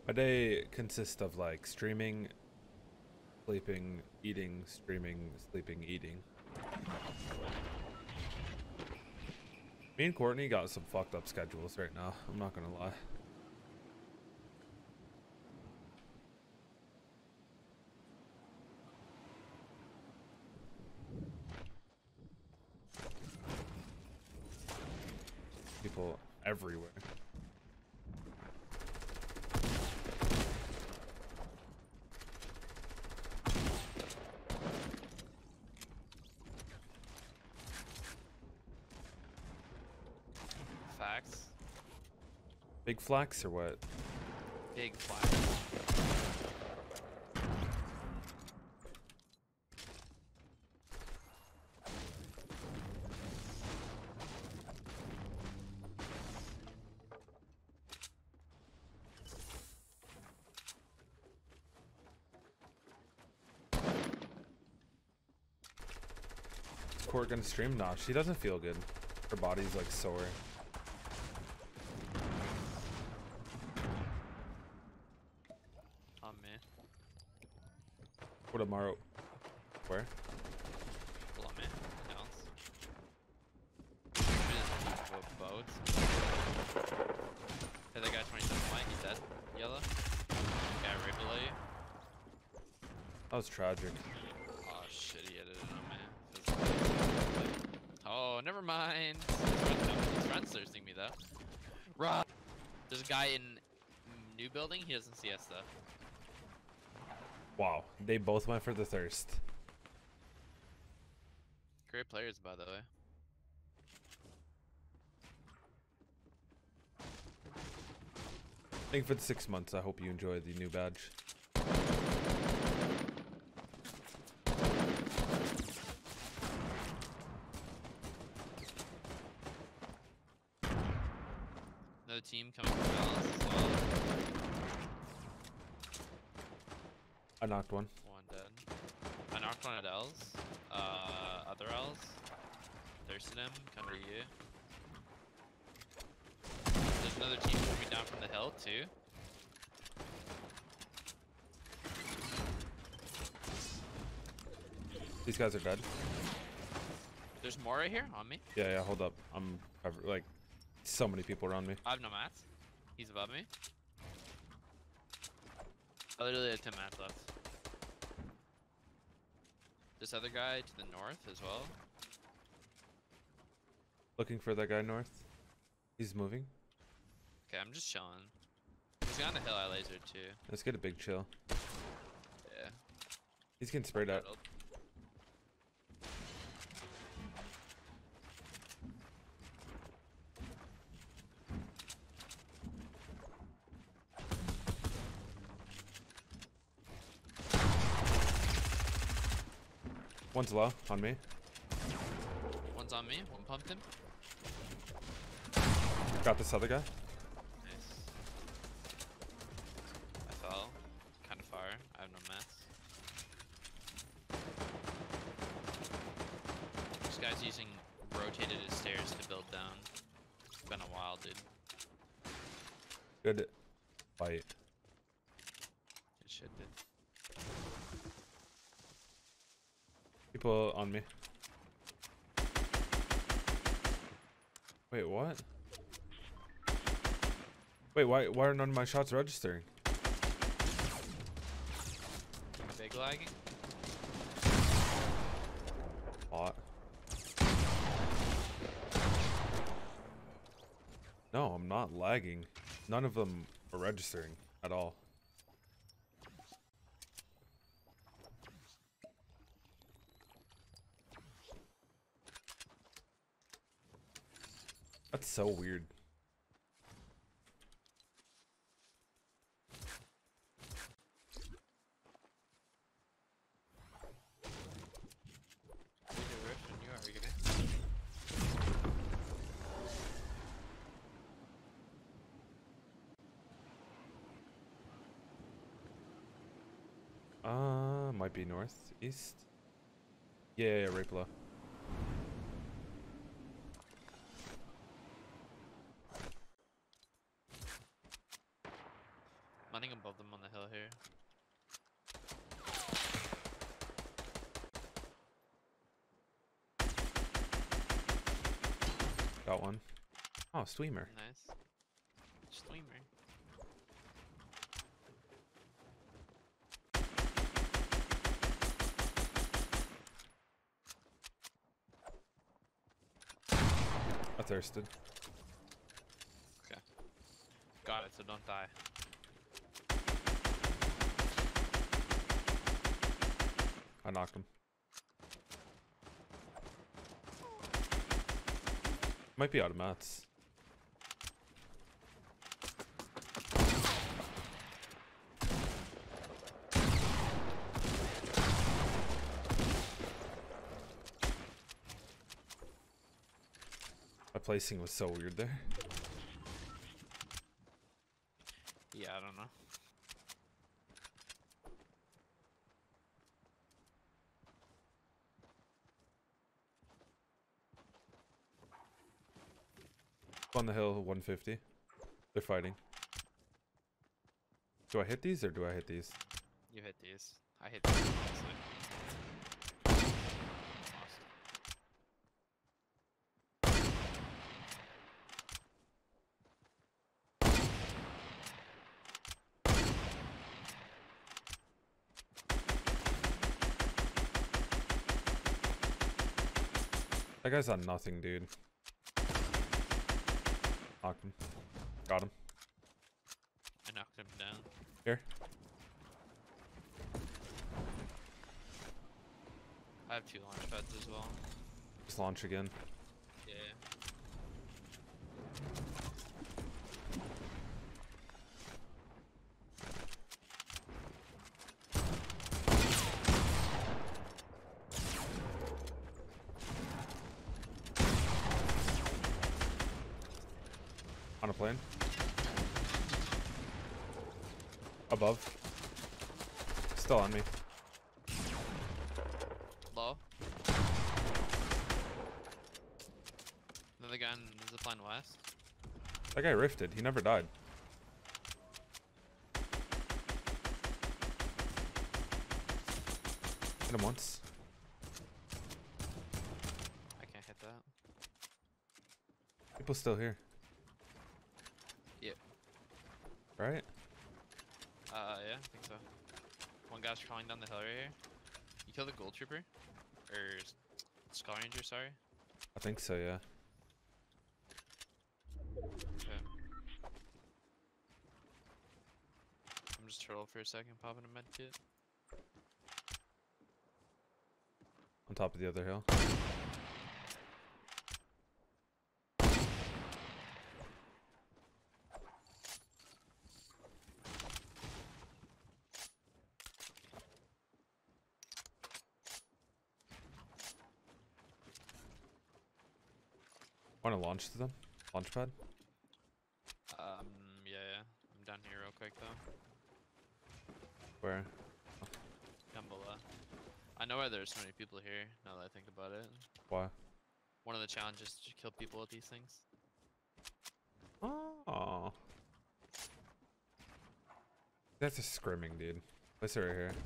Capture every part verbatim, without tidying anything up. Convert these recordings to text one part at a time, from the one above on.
My day consists of like streaming, sleeping, eating, streaming, sleeping, eating. Me and Courtney got some fucked up schedules right now. I'm not gonna lie. People everywhere. Facts. Big flax or what? Big flags. Court gonna stream? Nah, she doesn't feel good. Her body's like sore. On me. What tomorrow? Where? Below me. Else. Boat. Hey, that guy twenty-seven Mike, he's dead. Yellow. Guy right below you. That was tragic. Oh shit, he hit it on me. Oh, never mind. His friend's thirsting me though. Run! There's a guy in new building, he doesn't see us though. Wow, they both went for the thirst. Great players, by the way. Thank you for the six months. I hope you enjoy the new badge. Another team coming from Dallas as well. I knocked one. One dead. I knocked one at L's. Uh, other L's. Thirsted him, come to you. There's another team coming down from the hill too. These guys are dead. There's more right here on me. Yeah, yeah, hold up. I'm covered. Like, so many people around me. I have no mats. He's above me. I literally have ten mats left. This other guy to the north as well. Looking for that guy north. He's moving. Okay, I'm just chilling. He's got on the hill I lasered too. Let's get a big chill. Yeah. He's getting sprayed at. One's low on me. One's on me. One pumped him. Got this other guy. Nice. I fell. Kind of far. I have no mats. This guy's using rotated his stairs to build down. It's been a while, dude. Good fight. Good shit, dude. People on me. Wait, what? Wait, why why are none of my shots registering? Big lagging? Hot. No, I'm not lagging. None of them are registering at all. That's so weird. Uh, might be northeast. Yeah, yeah, yeah, right below. Running above them on the hill here. Got one. Oh, streamer. Nice. Streamer. I thirsted. Okay. Got it, so don't die. I knocked him. Might be out of mats. My placing was so weird there. Yeah, I don't know. On the hill, one fifty. They're fighting. Do I hit these or do I hit these? You hit these. I hit these, honestly. Lost. That guy's on nothing, dude. Knocked him. Got him. I knocked him down. Here. I have two launch pads as well. Just launch again. Yeah. On a plane. Above. Still on me. Low. Another guy in the zipline west. That guy rifted. He never died. Hit him once. I can't hit that. People still here. Yep. Right? Uh, yeah, I think so. One guy's crawling down the hill right here. You killed the gold trooper? Or s- Skull Ranger, sorry. I think so, yeah. Okay. I'm just turtle for a second, popping a med kit. On top of the other hill. Want to launch to them? Launch pad? Um, yeah, yeah. I'm down here real quick though. Where? Down below. I know why there's so many people here, now that I think about it. Why? One of the challenges is to kill people with these things. Oh. That's a scrimming, dude. Place it right here.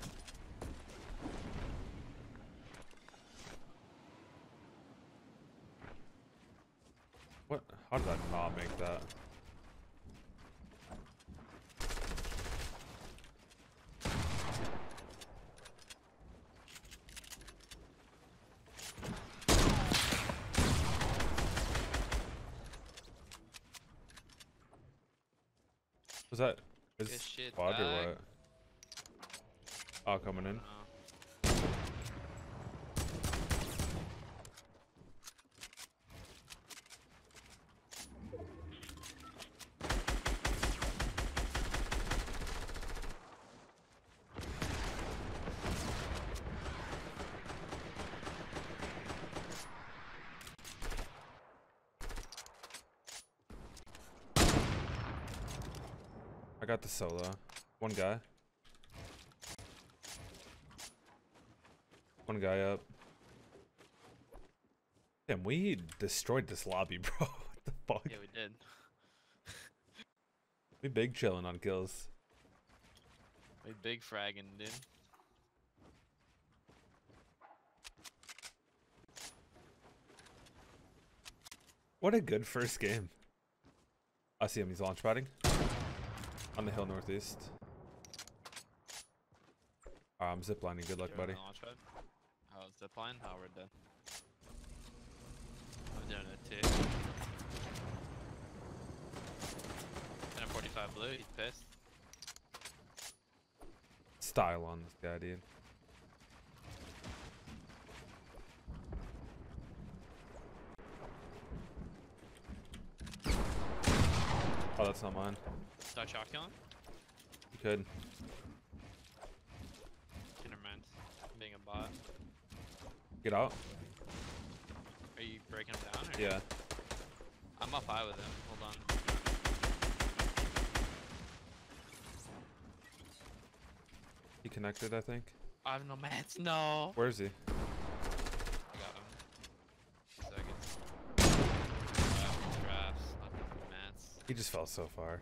What? How did I not make that? Was that is Good shit, squad or dog. what? Oh, coming in. Uh, I got the solo. One guy. One guy up. Damn, we destroyed this lobby, bro. What the fuck? yeah, we did. We big chilling on kills. We big fragging, dude. What a good first game. I see him. He's launch padding on the hill northeast. Um, ziplining. Good luck, You're on buddy. the launch pad? Oh, zipline? Oh, we're dead. I'm doing it too. ten forty-five blue, he's pissed. Style on this guy, dude. Oh, that's not mine. Start shot killing? You could. Never mind. I'm being a bot. Get out. Are you breaking him down? Or? Yeah. I'm up high with him. Hold on. He connected, I think. I have no mats. No. Where is he? I got him. Seconds. I have traps. Not the mats. He just fell so far.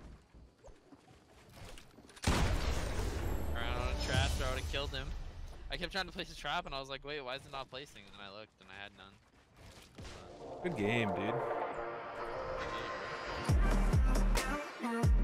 Around on a trap, so I would have killed him. I kept trying to place a trap, and I was like, wait, why is it not placing? And then I looked, and I had none. Good game, dude. Uh,